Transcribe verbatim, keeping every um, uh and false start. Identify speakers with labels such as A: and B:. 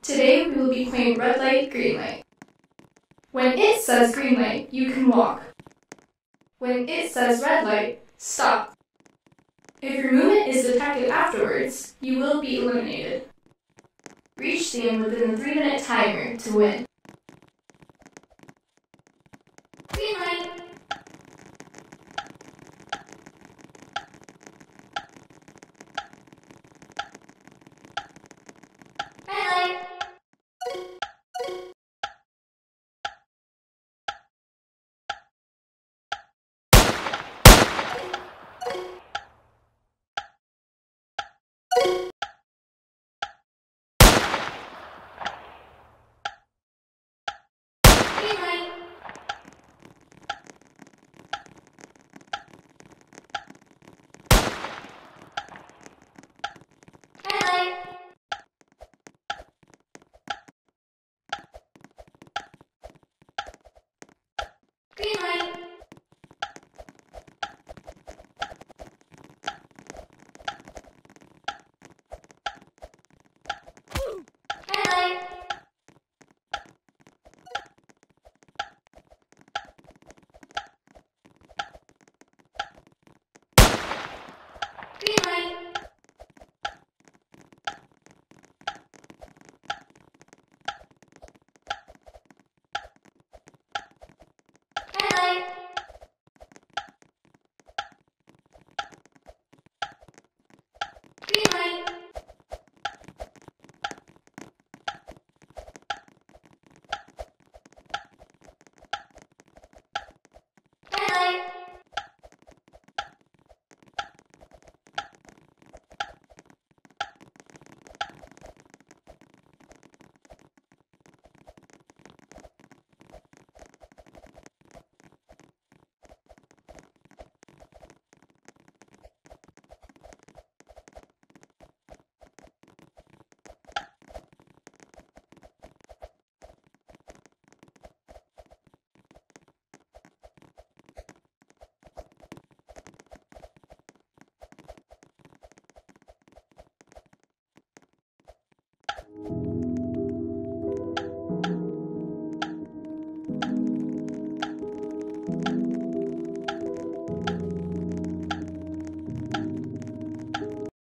A: Today we will be playing red light, green light. When it says green light, you can walk. When it says red light, stop. If your movement is detected afterwards, you will be eliminated. Reach the end within the three minute timer to win. Green light. Red light. Green light. Red light. Green light. Red light. Green light.